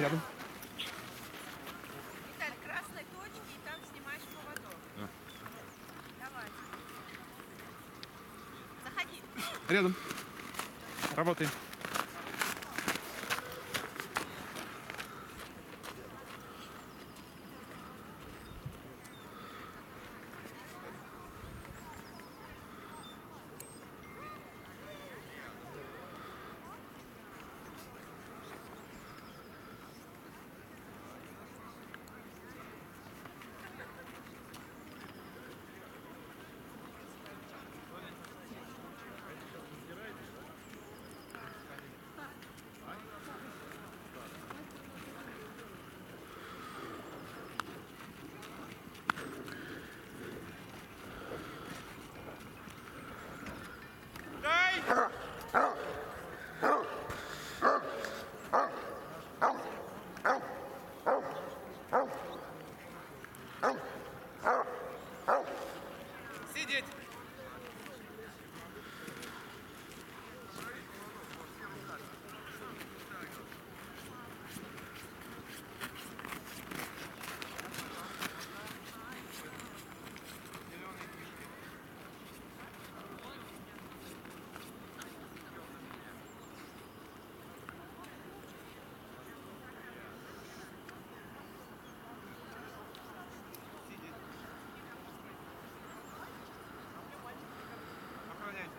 Рядом. Виталь, красной точки, и там снимаешь поводок. Давай. Заходи. Рядом. Работай. Сидеть! Охраняйте.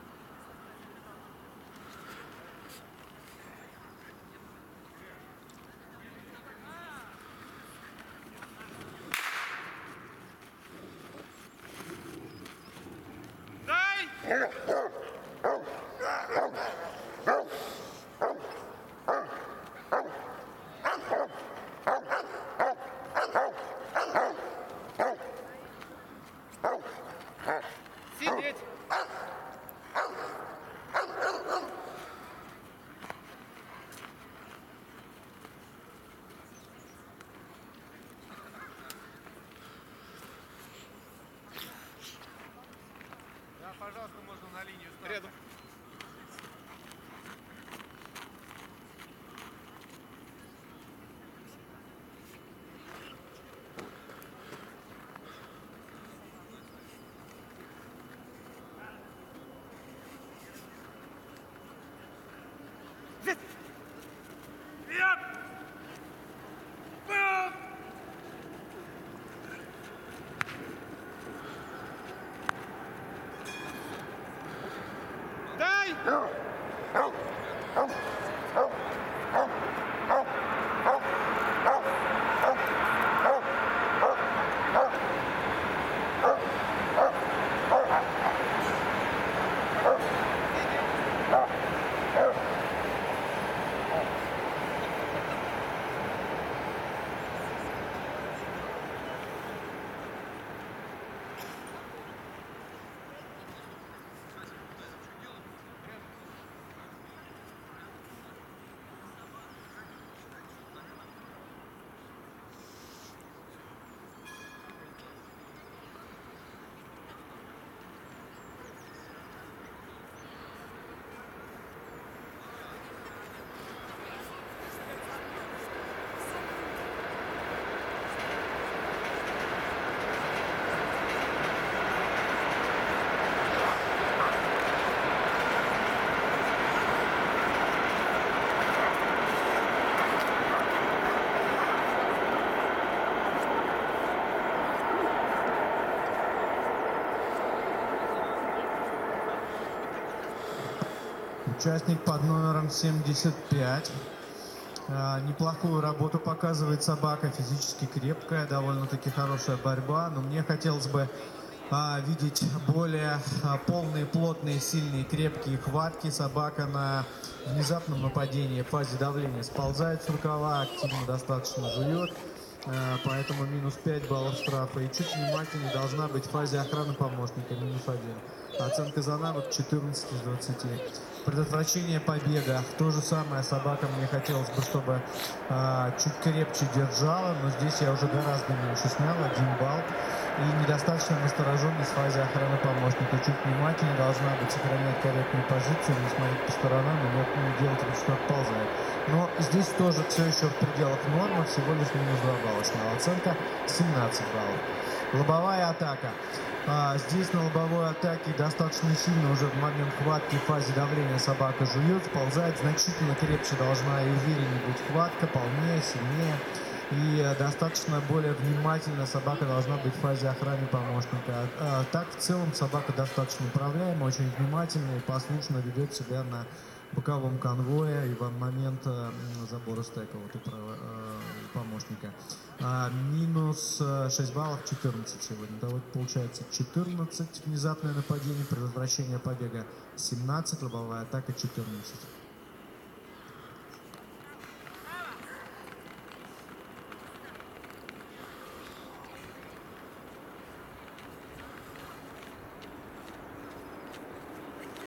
Сидеть! Да, пожалуйста, можно на линию старта. Рядом. Дай! Участник под номером 75. Неплохую работу показывает собака, физически крепкая, довольно-таки хорошая борьба. Но мне хотелось бы видеть более полные, плотные, сильные, крепкие хватки. Собака на внезапном нападении в фазе давления сползает с рукава, активно достаточно жует. Поэтому минус 5 баллов штрафа. И чуть внимательнее должна быть в фазе охраны помощника, минус 1. Оценка за навык 14 из 20. Предотвращение побега. То же самое собака мне хотелось бы, чтобы чуть крепче держала, но здесь я уже гораздо меньше снял, 1 балл. И недостаточно настороженность в фазе охраны помощника. Чуть внимательнее должна быть, сохранять корректную позицию, не смотреть по сторонам и не делать вид, что отползает. Но здесь тоже все еще в пределах нормы, всего лишь минус 2 балла. Основная оценка 17 баллов. Лобовая атака. Здесь на лобовой атаке достаточно сильно уже в момент хватки в фазе давления собака жует, сползает, значительно крепче должна и увереннее быть хватка, полнее, сильнее. И достаточно более внимательно собака должна быть в фазе охраны помощника. Так, в целом, собака достаточно управляемая, очень внимательная и послушно ведет себя на боковом конвое и в момент забора стека вот, помощника. Минус 6 баллов, 14 сегодня. Да, вот получается 14 внезапное нападение, предотвращение побега 17, лобовая атака 14.